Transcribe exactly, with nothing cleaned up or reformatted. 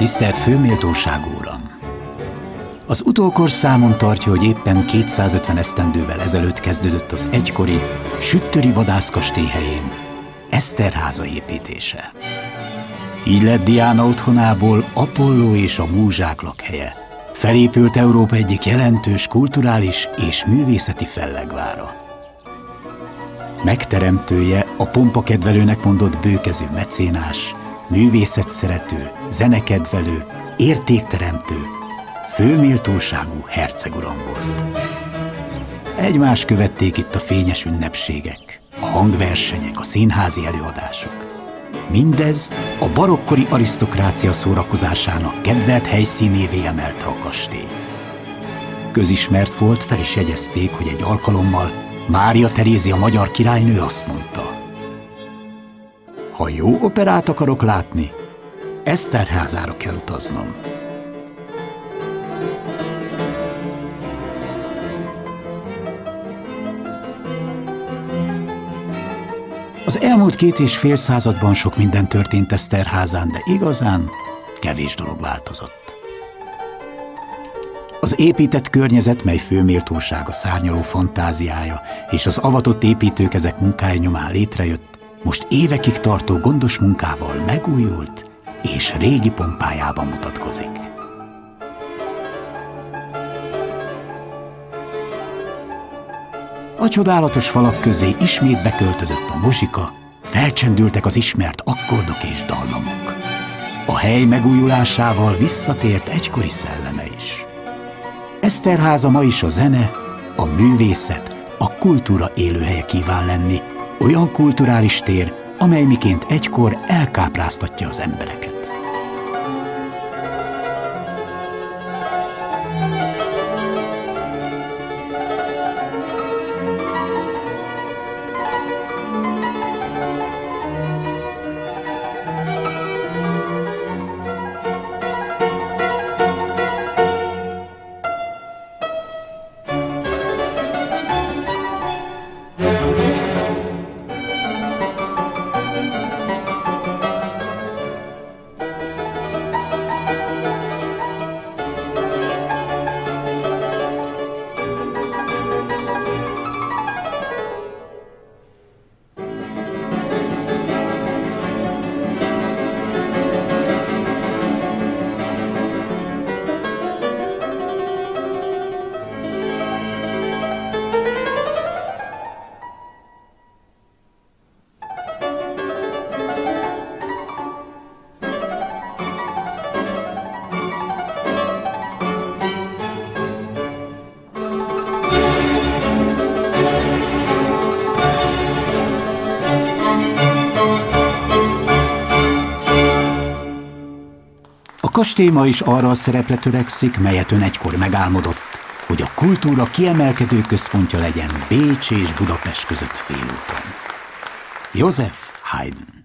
Tisztelt Főméltóságú Uram! Az utókor számon tartja, hogy éppen kétszázötven esztendővel ezelőtt kezdődött az egykori Süttöri vadászkastély helyén Eszterháza építése. Így lett Diana otthonából Apolló és a múzsák lakhelye. Felépült Európa egyik jelentős kulturális és művészeti fellegvára. Megteremtője a pompakedvelőnek mondott bőkezű mecénás, művészetszerető, zenekedvelő, értékteremtő, főméltóságú herceguram volt. Egymást követték itt a fényes ünnepségek, a hangversenyek, a színházi előadások. Mindez a barokkori arisztokrácia szórakozásának kedvelt helyszínévé emelte a kastélyt. Közismert volt, fel is jegyezték, hogy egy alkalommal Mária Terézia magyar királynő azt mondta: ha jó operát akarok látni, Eszterházára kell utaznom. Az elmúlt két és fél században sok minden történt Eszterházán, de igazán kevés dolog változott. Az épített környezet, mely főméltósága szárnyaló fantáziája és az avatott építőkezek munkája nyomán létrejött, most évekig tartó gondos munkával megújult és régi pompájában mutatkozik. A csodálatos falak közé ismét beköltözött a muzsika, felcsendültek az ismert akkordok és dallamok. A hely megújulásával visszatért egykori szelleme is. Eszterháza ma is a zene, a művészet, a kultúra élőhelye kíván lenni, olyan kulturális tér, amely miként egykor elkápráztatja az embereket. A kastély ma is arra a szerepre törekszik, melyet ön egykor megálmodott, hogy a kultúra kiemelkedő központja legyen Bécs és Budapest között félúton. Joseph Haydn.